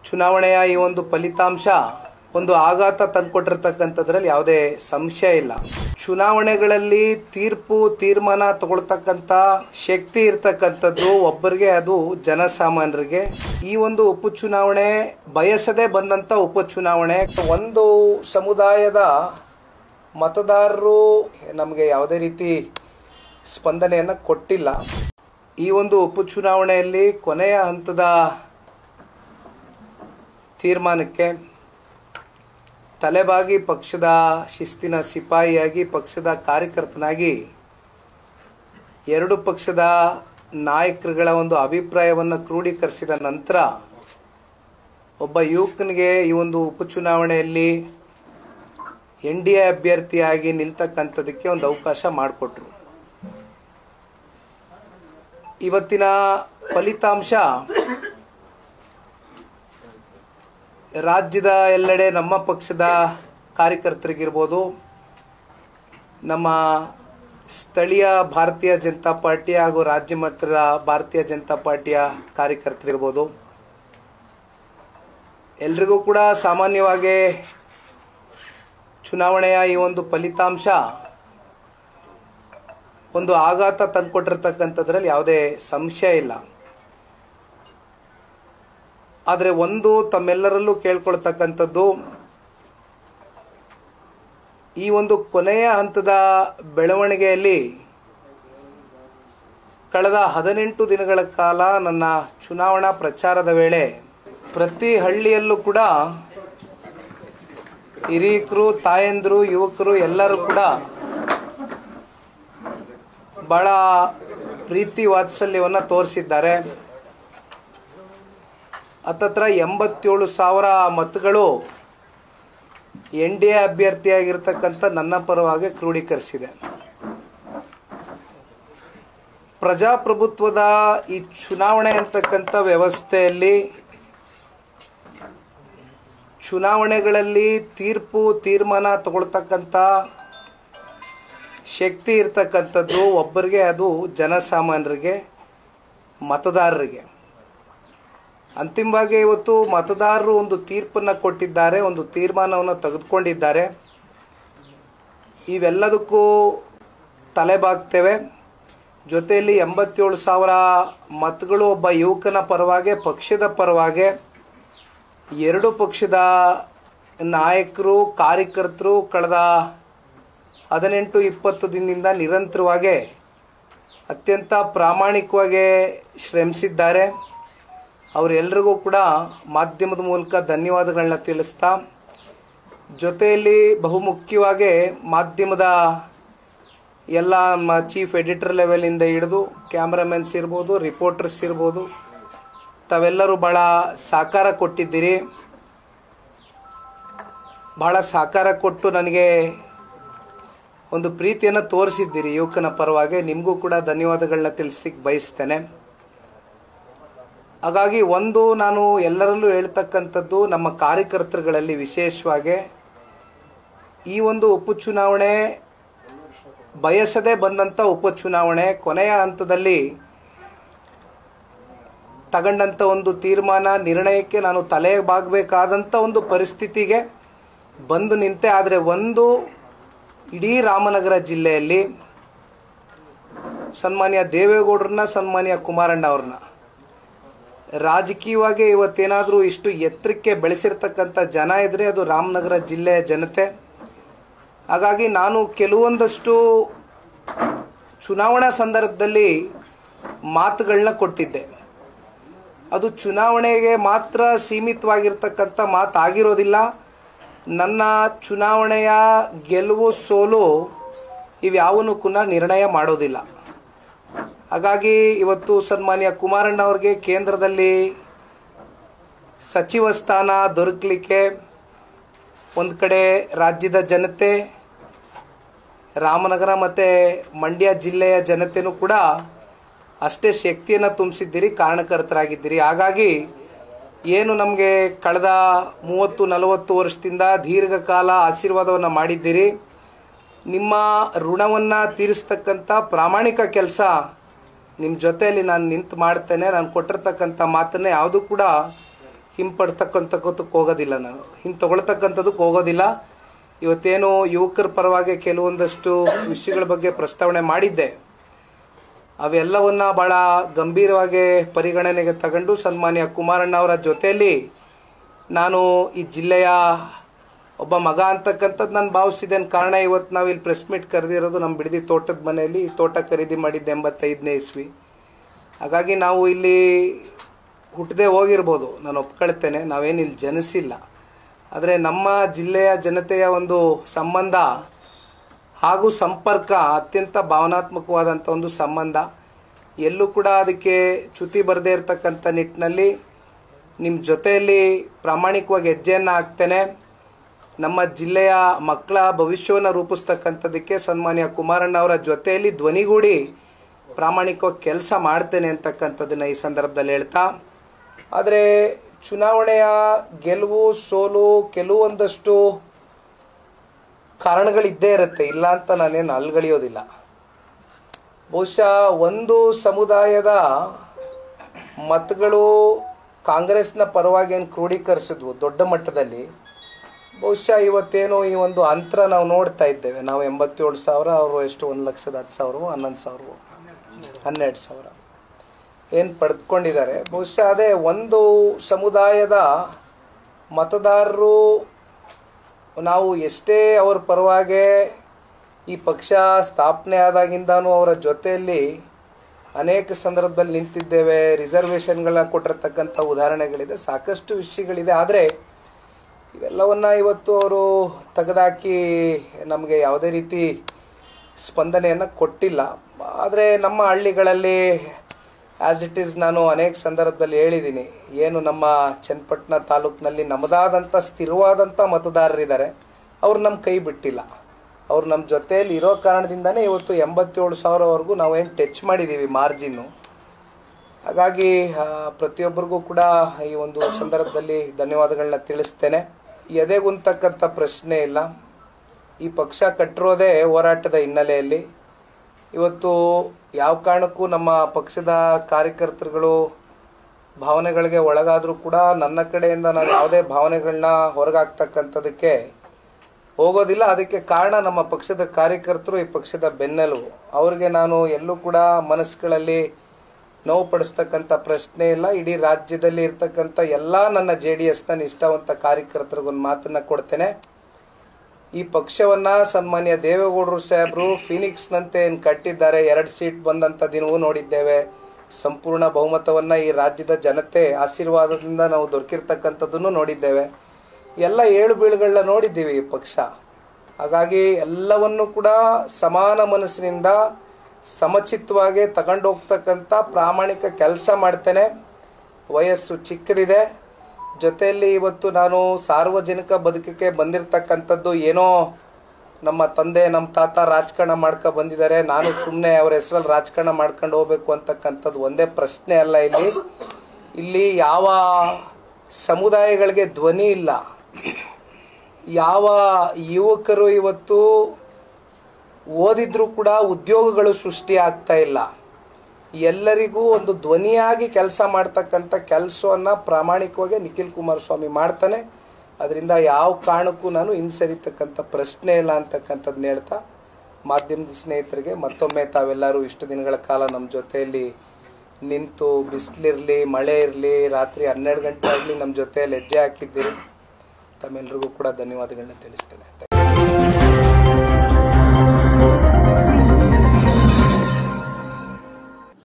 ಚುನಾವಣೆಯ ಈ ಒಂದು ಫಲಿತಾಂಶ ಒಂದು ಆಘಾತ ತಂದುಕೊಟ್ಟಿರತಕ್ಕಂಥದ್ರಲ್ಲಿ ಯಾವುದೇ ಸಂಶಯ ಇಲ್ಲ. ಚುನಾವಣೆಗಳಲ್ಲಿ ತೀರ್ಮಾನ ತಗೊಳ್ತಕ್ಕಂಥ ಶಕ್ತಿ ಇರ್ತಕ್ಕಂಥದ್ದು ಒಬ್ಬರಿಗೆ, ಅದು ಜನಸಾಮಾನ್ಯರಿಗೆ. ಈ ಒಂದು ಉಪಚುನಾವಣೆ ಬಯಸದೆ ಬಂದಂಥ ಉಪಚುನಾವಣೆ. ಒಂದು ಸಮುದಾಯದ ಮತದಾರರು ನಮಗೆ ಯಾವುದೇ ರೀತಿ ಸ್ಪಂದನೆಯನ್ನು ಕೊಟ್ಟಿಲ್ಲ. ಈ ಒಂದು ಉಪಚುನಾವಣೆಯಲ್ಲಿ ಕೊನೆಯ ಹಂತದ ತೀರ್ಮಾನಕ್ಕೆ ತಲೆಬಾಗಿ ಪಕ್ಷದ ಶಿಸ್ತಿನ ಸಿಪಾಯಿಯಾಗಿ, ಪಕ್ಷದ ಕಾರ್ಯಕರ್ತನಾಗಿ, ಎರಡು ಪಕ್ಷದ ನಾಯಕರುಗಳ ಒಂದು ಅಭಿಪ್ರಾಯವನ್ನು ಕ್ರೋಢೀಕರಿಸಿದ ನಂತರ ಒಬ್ಬ ಯುವಕನಿಗೆ ಈ ಒಂದು ಉಪಚುನಾವಣೆಯಲ್ಲಿ NDA ಅಭ್ಯರ್ಥಿಯಾಗಿ ನಿಲ್ತಕ್ಕಂಥದಕ್ಕೆ ಒಂದು ಅವಕಾಶ ಮಾಡಿಕೊಟ್ರು. ಇವತ್ತಿನ ಫಲಿತಾಂಶ ರಾಜ್ಯದ ಎಲ್ಲೆಡೆ ನಮ್ಮ ಪಕ್ಷದ ಕಾರ್ಯಕರ್ತರಿಗಿರ್ಬೋದು, ನಮ್ಮ ಸ್ಥಳೀಯ ಭಾರತೀಯ ಜನತಾ ಪಾರ್ಟಿ ಹಾಗೂ ರಾಜ್ಯ ಮಟ್ಟದ ಭಾರತೀಯ ಜನತಾ ಪಾರ್ಟಿಯ ಕಾರ್ಯಕರ್ತರಿರ್ಬೋದು, ಎಲ್ರಿಗೂ ಕೂಡ ಸಾಮಾನ್ಯವಾಗಿ ಚುನಾವಣೆಯ ಈ ಒಂದು ಫಲಿತಾಂಶ ಒಂದು ಆಘಾತ ತಂದುಕೊಟ್ಟಿರ್ತಕ್ಕಂಥದ್ರಲ್ಲಿ ಯಾವುದೇ ಸಂಶಯ ಇಲ್ಲ. ಆದರೆ ಒಂದು ತಮ್ಮೆಲ್ಲರಲ್ಲೂ ಕೇಳ್ಕೊಳ್ತಕ್ಕಂಥದ್ದು, ಈ ಒಂದು ಕೊನೆಯ ಹಂತದ ಬೆಳವಣಿಗೆಯಲ್ಲಿ ಕಳೆದ 18 ದಿನಗಳ ಕಾಲ ನನ್ನ ಚುನಾವಣಾ ಪ್ರಚಾರದ ವೇಳೆ ಪ್ರತಿ ಹಳ್ಳಿಯಲ್ಲೂ ಕೂಡ ಹಿರಿಯರು, ತಾಯಂದಿರು, ಯುವಕರು ಎಲ್ಲರೂ ಕೂಡ ಬಹಳ ಪ್ರೀತಿ ವಾತ್ಸಲ್ಯವನ್ನು ತೋರಿಸಿದ್ದಾರೆ. ಹತ್ತತ್ರ 87,000 ಮತಗಳು NDA ಅಭ್ಯರ್ಥಿಯಾಗಿರ್ತಕ್ಕಂಥ ನನ್ನ ಪರವಾಗಿ ಕ್ರೋಢೀಕರಿಸಿದೆ. ಪ್ರಜಾಪ್ರಭುತ್ವದ ಈ ಚುನಾವಣೆ ಅಂತಕ್ಕಂಥ ವ್ಯವಸ್ಥೆಯಲ್ಲಿ ಚುನಾವಣೆಗಳಲ್ಲಿ ತೀರ್ಮಾನ ತಗೊಳ್ತಕ್ಕಂಥ ಶಕ್ತಿ ಇರ್ತಕ್ಕಂಥದ್ದು ಒಬ್ಬರಿಗೆ, ಅದು ಜನಸಾಮಾನ್ಯರಿಗೆ, ಮತದಾರರಿಗೆ. ಅಂತಿಮವಾಗಿ ಇವತ್ತು ಮತದಾರರು ಒಂದು ತೀರ್ಪನ್ನು ಕೊಟ್ಟಿದ್ದಾರೆ, ಒಂದು ತೀರ್ಮಾನವನ್ನು ತೆಗೆದುಕೊಂಡಿದ್ದಾರೆ. ಇವೆಲ್ಲದಕ್ಕೂ ತಲೆಬಾಗ್ತೇವೆ. ಜೊತೆಯಲ್ಲಿ 87,000 ಮತಗಳು ಒಬ್ಬ ಯುವಕನ ಪರವಾಗಿ, ಪಕ್ಷದ ಪರವಾಗಿ, ಎರಡು ಪಕ್ಷದ ನಾಯಕರು, ಕಾರ್ಯಕರ್ತರು ಕಳೆದ 18-20 ದಿನದಿಂದ ನಿರಂತರವಾಗಿ ಅತ್ಯಂತ ಪ್ರಾಮಾಣಿಕವಾಗಿ ಶ್ರಮಿಸಿದ್ದಾರೆ. ಅವರೆಲ್ಲರಿಗೂ ಕೂಡ ಮಾಧ್ಯಮದ ಮೂಲಕ ಧನ್ಯವಾದಗಳನ್ನ ತಿಳಿಸ್ತಾ, ಜೊತೆಯಲ್ಲಿ ಬಹುಮುಖ್ಯವಾಗಿ ಮಾಧ್ಯಮದ ಎಲ್ಲ ಚೀಫ್ ಎಡಿಟರ್ ಲೆವೆಲಿಂದ ಹಿಡಿದು ಕ್ಯಾಮ್ರಾಮನ್ಸ್ ಇರ್ಬೋದು, ರಿಪೋರ್ಟರ್ಸ್ ಇರ್ಬೋದು, ತಾವೆಲ್ಲರೂ ಭಾಳ ಸಹಕಾರ ಕೊಟ್ಟಿದ್ದೀರಿ. ಭಾಳ ಸಹಕಾರ ಕೊಟ್ಟು ನನಗೆ ಒಂದು ಪ್ರೀತಿಯನ್ನು ತೋರಿಸಿದ್ದೀರಿ ಯುವಕನ ಪರವಾಗಿ. ನಿಮಗೂ ಕೂಡ ಧನ್ಯವಾದಗಳನ್ನ ತಿಳಿಸ್ಲಿಕ್ಕೆ ಬಯಸ್ತೇನೆ. ಹಾಗಾಗಿ ಒಂದು ನಾನು ಎಲ್ಲರಲ್ಲೂ ಹೇಳ್ತಕ್ಕಂಥದ್ದು, ನಮ್ಮ ಕಾರ್ಯಕರ್ತರುಗಳಲ್ಲಿ ವಿಶೇಷವಾಗಿ ಈ ಒಂದು ಉಪಚುನಾವಣೆ ಬಯಸದೆ ಬಂದಂಥ ಉಪಚುನಾವಣೆ ಕೊನೆಯ ಹಂತದಲ್ಲಿ ತಗೊಂಡಂಥ ಒಂದು ನಿರ್ಣಯಕ್ಕೆ ನಾನು ತಲೆ ಬಾಗಬೇಕಾದಂಥ ಒಂದು ಪರಿಸ್ಥಿತಿಗೆ ಬಂದು ನಿಂತೆ. ಆದರೆ ಒಂದು ಇಡೀ ರಾಮನಗರ ಜಿಲ್ಲೆಯಲ್ಲಿ ಸನ್ಮಾನ್ಯ ದೇವೇಗೌಡರನ್ನ, ಸನ್ಮಾನ್ಯ ಕುಮಾರಣ್ಣ ಅವ್ರನ್ನ ರಾಜಕೀಯವಾಗಿ ಇವತ್ತೇನಾದರೂ ಇಷ್ಟು ಎತ್ತರಕ್ಕೆ ಬೆಳೆಸಿರ್ತಕ್ಕಂಥ ಜನ ಇದ್ದರೆ ಅದು ರಾಮನಗರ ಜಿಲ್ಲೆಯ ಜನತೆ. ಹಾಗಾಗಿ ನಾನು ಕೆಲವೊಂದಷ್ಟು ಚುನಾವಣಾ ಸಂದರ್ಭದಲ್ಲಿ ಮಾತುಗಳನ್ನ ಕೊಟ್ಟಿದ್ದೆ. ಅದು ಚುನಾವಣೆಗೆ ಮಾತ್ರ ಸೀಮಿತವಾಗಿರ್ತಕ್ಕಂಥ ಮಾತಾಗಿರೋದಿಲ್ಲ. ನನ್ನ ಚುನಾವಣೆಯ ಗೆಲುವು ಸೋಲು ಇವ್ಯಾವನ್ನೂ ಕೂಡ ನಿರ್ಣಯ ಮಾಡೋದಿಲ್ಲ. ಹಾಗಾಗಿ ಇವತ್ತು ಸನ್ಮಾನ್ಯ ಕುಮಾರಣ್ಣ ಅವ್ರಿಗೆ ಕೇಂದ್ರದಲ್ಲಿ ಸಚಿವ ಸ್ಥಾನ ದೊರಕಲಿಕ್ಕೆ ಒಂದು ಕಡೆ ರಾಜ್ಯದ ಜನತೆ, ರಾಮನಗರ ಮತ್ತು ಮಂಡ್ಯ ಜಿಲ್ಲೆಯ ಜನತೆಯೂ ಕೂಡ ಅಷ್ಟೇ ಶಕ್ತಿಯನ್ನು ತುಂಬಿಸಿದ್ದೀರಿ, ಕಾರಣಕರ್ತರಾಗಿದ್ದೀರಿ. ಹಾಗಾಗಿ ಏನು ನಮಗೆ ಕಳೆದ 30-40 ವರ್ಷದಿಂದ ದೀರ್ಘಕಾಲ ಆಶೀರ್ವಾದವನ್ನು ಮಾಡಿದ್ದೀರಿ, ನಿಮ್ಮ ಋಣವನ್ನು ತೀರಿಸ್ತಕ್ಕಂಥ ಪ್ರಾಮಾಣಿಕ ಕೆಲಸ ನಿಮ್ಮ ಜೊತೆಯಲ್ಲಿ ನಾನು ನಿಂತು ಮಾಡ್ತೇನೆ. ನಾನು ಕೊಟ್ಟಿರ್ತಕ್ಕಂಥ ಮಾತನ್ನು ಯಾವುದೂ ಕೂಡ ಹಿಂಪಡ್ತಕ್ಕಂಥಕ್ಕಂಥಕ್ಕೆ ಹೋಗೋದಿಲ್ಲ, ನಾನು ತಗೊಳ್ತಕ್ಕಂಥದ್ದಕ್ಕೆ ಹೋಗೋದಿಲ್ಲ. ಇವತ್ತೇನು ಯುವಕರ ಪರವಾಗಿ ಕೆಲವೊಂದಷ್ಟು ವಿಷಯಗಳ ಬಗ್ಗೆ ಪ್ರಸ್ತಾವನೆ ಮಾಡಿದ್ದೆ, ಅವೆಲ್ಲವನ್ನು ಭಾಳ ಗಂಭೀರವಾಗಿ ಪರಿಗಣನೆಗೆ ತಗೊಂಡು ಸನ್ಮಾನ್ಯ ಕುಮಾರಣ್ಣ ಅವರ ಜೊತೆಯಲ್ಲಿ ನಾನು ಈ ಜಿಲ್ಲೆಯ ಒಬ್ಬ ಮಗ ಅಂತಕ್ಕಂಥದ್ದು ನಾನು ಭಾವಿಸಿದ್ದೇನೆ. ಕಾರಣ ಇವತ್ತು ನಾವು ಇಲ್ಲಿ ಪ್ರೆಸ್ ಮೀಟ್ ಕರೆದಿರೋದು ನಮ್ಮ ಬಿಡದಿ ತೋಟದ ಮನೆಯಲ್ಲಿ. ಈ ತೋಟ ಖರೀದಿ ಮಾಡಿದ್ದೆ 85ನೇ ಇಸ್ವಿ. ಹಾಗಾಗಿ ನಾವು ಇಲ್ಲಿ ಹುಟ್ಟದೆ ಹೋಗಿರ್ಬೋದು, ನಾನು ಒಪ್ಕೊಳ್ತೇನೆ, ನಾವೇನು ಇಲ್ಲಿ ಜನಿಸಿಲ್ಲ. ಆದರೆ ನಮ್ಮ ಜಿಲ್ಲೆಯ ಜನತೆಯ ಒಂದು ಸಂಬಂಧ ಹಾಗೂ ಸಂಪರ್ಕ ಅತ್ಯಂತ ಭಾವನಾತ್ಮಕವಾದಂಥ ಒಂದು ಸಂಬಂಧ. ಎಲ್ಲೂ ಕೂಡ ಅದಕ್ಕೆ ಚ್ಯುತಿ ಬರದೇ ಇರತಕ್ಕಂಥ ನಿಟ್ಟಿನಲ್ಲಿ ನಿಮ್ಮ ಜೊತೆಯಲ್ಲಿ ಪ್ರಾಮಾಣಿಕವಾಗಿ ಹೆಜ್ಜೆಯನ್ನು ಹಾಕ್ತೇನೆ. ನಮ್ಮ ಜಿಲ್ಲೆಯ ಮಕ್ಕಳ ಭವಿಷ್ಯವನ್ನು ರೂಪಿಸ್ತಕ್ಕಂಥದ್ದಕ್ಕೆ ಸನ್ಮಾನ್ಯ ಕುಮಾರಣ್ಣ ಅವರ ಜೊತೆಯಲ್ಲಿ ಧ್ವನಿಗೂಡಿ ಪ್ರಾಮಾಣಿಕವಾಗಿ ಕೆಲಸ ಮಾಡ್ತೇನೆ ಅಂತಕ್ಕಂಥದ್ದನ್ನು ಈ ಸಂದರ್ಭದಲ್ಲಿ ಹೇಳ್ತಾ, ಆದರೆ ಚುನಾವಣೆಯ ಗೆಲುವು ಸೋಲು ಕೆಲವೊಂದಷ್ಟು ಕಾರಣಗಳಿದ್ದೇ ಇರುತ್ತೆ, ಇಲ್ಲ ಅಂತ ನಾನೇನು ಅಲ್ಗಳಿಯೋದಿಲ್ಲ. ಬಹುಶಃ ಒಂದು ಸಮುದಾಯದ ಮತಗಳು ಕಾಂಗ್ರೆಸ್ನ ಪರವಾಗಿ ಏನು ಕ್ರೋಢೀಕರಿಸಿದ್ವು ದೊಡ್ಡ ಮಟ್ಟದಲ್ಲಿ, ಬಹುಶಃ ಇವತ್ತೇನು ಈ ಒಂದು ಅಂತರ ನಾವು ನೋಡ್ತಾ ಇದ್ದೇವೆ. ನಾವು 87,000, ಅವರು ಎಷ್ಟು 1,10,000, 11,000, 12,000 ಏನು ಪಡೆದುಕೊಂಡಿದ್ದಾರೆ. ಬಹುಶಃ ಅದೇ ಒಂದು ಸಮುದಾಯದ ಮತದಾರರು ನಾವು ಎಷ್ಟೇ ಅವ್ರ ಪರವಾಗಿ ಈ ಪಕ್ಷ ಸ್ಥಾಪನೆ ಆದಾಗಿಂದನೂ ಅವರ ಜೊತೆಯಲ್ಲಿ ಅನೇಕ ಸಂದರ್ಭದಲ್ಲಿ ನಿಂತಿದ್ದೇವೆ. ರಿಸರ್ವೇಷನ್ಗಳನ್ನ ಕೊಟ್ಟಿರ್ತಕ್ಕಂಥ ಉದಾಹರಣೆಗಳಿದೆ, ಸಾಕಷ್ಟು ವಿಷಯಗಳಿದೆ. ಆದರೆ ಇವೆಲ್ಲವನ್ನು ಇವತ್ತು ಅವರು ತೆಗೆದಾಕಿ ನಮಗೆ ಯಾವುದೇ ರೀತಿ ಸ್ಪಂದನೆಯನ್ನು ಕೊಟ್ಟಿಲ್ಲ. ಆದರೆ ನಮ್ಮ ಹಳ್ಳಿಗಳಲ್ಲಿ ಆ್ಯಸ್ ಇಟ್ ಈಸ್ ನಾನು ಅನೇಕ ಸಂದರ್ಭದಲ್ಲಿ ಹೇಳಿದ್ದೀನಿ, ಏನು ನಮ್ಮ ಚನ್ನಪಟ್ಟಣ ತಾಲೂಕಿನಲ್ಲಿ ನಮ್ಮದಾದಂಥ ಸ್ಥಿರವಾದಂಥ ಮತದಾರರಿದ್ದಾರೆ, ಅವರು ನಮ್ಮ ಕೈ ಬಿಟ್ಟಿಲ್ಲ. ಅವ್ರು ನಮ್ಮ ಜೊತೆಯಲ್ಲಿ ಇರೋ ಕಾರಣದಿಂದನೇ ಇವತ್ತು 87,000ವರೆಗೂ ನಾವೇನು ಟಚ್ ಮಾಡಿದ್ದೀವಿ ಮಾರ್ಜಿನ್ನು. ಹಾಗಾಗಿ ಪ್ರತಿಯೊಬ್ಬರಿಗೂ ಕೂಡ ಈ ಒಂದು ಸಂದರ್ಭದಲ್ಲಿ ಧನ್ಯವಾದಗಳನ್ನ ತಿಳಿಸ್ತೇನೆ. ಎದೆಗುಂತಕ್ಕಂಥ ಪ್ರಶ್ನೆ ಇಲ್ಲ. ಈ ಪಕ್ಷ ಕಟ್ಟಿರೋದೇ ಹೋರಾಟದ ಹಿನ್ನೆಲೆಯಲ್ಲಿ. ಇವತ್ತು ಯಾವ ಕಾರಣಕ್ಕೂ ನಮ್ಮ ಪಕ್ಷದ ಕಾರ್ಯಕರ್ತರುಗಳು ಭಾವನೆಗಳಿಗೆ ಒಳಗಾದರೂ ಕೂಡ ನನ್ನ ಕಡೆಯಿಂದ ನಾನು ಯಾವುದೇ ಭಾವನೆಗಳನ್ನ ಹೊರಗಾಗ್ತಕ್ಕಂಥದ್ದಕ್ಕೆ ಹೋಗೋದಿಲ್ಲ. ಅದಕ್ಕೆ ಕಾರಣ ನಮ್ಮ ಪಕ್ಷದ ಕಾರ್ಯಕರ್ತರು, ಈ ಪಕ್ಷದ ಬೆನ್ನೆಲುಬು. ಅವ್ರಿಗೆ ನಾನು ಎಲ್ಲೂ ಕೂಡ ಮನಸ್ಸುಗಳಲ್ಲಿ ನೋವು ಪಡಿಸ್ತಕ್ಕಂಥ ಪ್ರಶ್ನೆ ಇಲ್ಲ. ಇಡೀ ರಾಜ್ಯದಲ್ಲಿ ಇರ್ತಕ್ಕಂಥ ಎಲ್ಲ ನನ್ನ JDSನ ನಿಷ್ಠಾವಂತ ಕಾರ್ಯಕರ್ತರಿಗೊಂದು ಮಾತನ್ನು ಕೊಡ್ತೇನೆ. ಈ ಪಕ್ಷವನ್ನು ಸನ್ಮಾನ್ಯ ದೇವೇಗೌಡರು ಸಾಹೇಬರು ಫೀನಿಕ್ಸ್ನಂತೆ ಏನು ಕಟ್ಟಿದ್ದಾರೆ. 2 ಸೀಟ್ ಬಂದಂಥ ದಿನವೂ ನೋಡಿದ್ದೇವೆ. ಸಂಪೂರ್ಣ ಬಹುಮತವನ್ನು ಈ ರಾಜ್ಯದ ಜನತೆ ಆಶೀರ್ವಾದದಿಂದ ನಾವು ದೊರಕಿರ್ತಕ್ಕಂಥದ್ದನ್ನು ನೋಡಿದ್ದೇವೆ. ಎಲ್ಲ ಏಳು ಬೀಳುಗಳನ್ನ ನೋಡಿದ್ದೀವಿ ಈ ಪಕ್ಷ. ಹಾಗಾಗಿ ಎಲ್ಲವನ್ನು ಕೂಡ ಸಮಾನ ಮನಸ್ಸಿನಿಂದ ಸಮಚಿತ್ತವಾಗಿ ತಗೊಂಡೋಗ್ತಕ್ಕಂಥ ಪ್ರಾಮಾಣಿಕ ಕೆಲಸ ಮಾಡ್ತೇನೆ. ವಯಸ್ಸು ಚಿಕ್ಕದಿದೆ, ಜೊತೆಯಲ್ಲಿ ಇವತ್ತು ನಾನು ಸಾರ್ವಜನಿಕ ಬದುಕಿಗೆ ಬಂದಿರತಕ್ಕಂಥದ್ದು ಏನೋ ನಮ್ಮ ತಂದೆ ನಮ್ಮ ತಾತ ರಾಜಕಾರಣ ಮಾಡ್ಕೊಂಡು ಬಂದಿದ್ದಾರೆ, ನಾನು ಸುಮ್ಮನೆ ಅವರ ಹೆಸರಲ್ಲಿ ರಾಜಕಾರಣ ಮಾಡ್ಕೊಂಡು ಹೋಗ್ಬೇಕು ಅಂತಕ್ಕಂಥದ್ದು ಒಂದೇ ಪ್ರಶ್ನೆ ಅಲ್ಲ. ಇಲ್ಲಿ ಯಾವ ಸಮುದಾಯಗಳಿಗೆ ಧ್ವನಿ ಇಲ್ಲ, ಯಾವ ಯುವಕರು ಇವತ್ತು ಓದಿದ್ರೂ ಕೂಡ ಉದ್ಯೋಗಗಳು ಸೃಷ್ಟಿ ಆಗ್ತಾ ಇಲ್ಲ, ಎಲ್ಲರಿಗೂ ಒಂದು ಧ್ವನಿಯಾಗಿ ಕೆಲಸ ಮಾಡ್ತಕ್ಕಂಥ ಕೆಲಸವನ್ನು ಪ್ರಾಮಾಣಿಕವಾಗಿ ನಿಖಿಲ್ ಕುಮಾರಸ್ವಾಮಿ ಮಾಡ್ತಾನೆ. ಅದರಿಂದ ಯಾವ ಕಾರಣಕ್ಕೂ ನಾನು ಹಿಂಸರಿತಕ್ಕಂಥ ಪ್ರಶ್ನೆ ಇಲ್ಲ ಅಂತಕ್ಕಂಥದ್ದನ್ನ ಹೇಳ್ತಾ, ಮಾಧ್ಯಮದ ಸ್ನೇಹಿತರಿಗೆ ಮತ್ತೊಮ್ಮೆ ತಾವೆಲ್ಲರೂ ಇಷ್ಟು ದಿನಗಳ ಕಾಲ ನಮ್ಮ ಜೊತೆಯಲ್ಲಿ ನಿಂತು ಬಿಸಿಲಿರಲಿ ಮಳೆ ಇರಲಿ ರಾತ್ರಿ 12 ಗಂಟೆ ಆಗಲಿ ನಮ್ಮ ಜೊತೆಯಲ್ಲಿ ಹೆಜ್ಜೆ ಹಾಕಿದ್ದೀರಿ. ತಮ್ಮೆಲ್ಲರಿಗೂ ಕೂಡ ಧನ್ಯವಾದಗಳನ್ನ ತಿಳಿಸ್ತೇನೆ.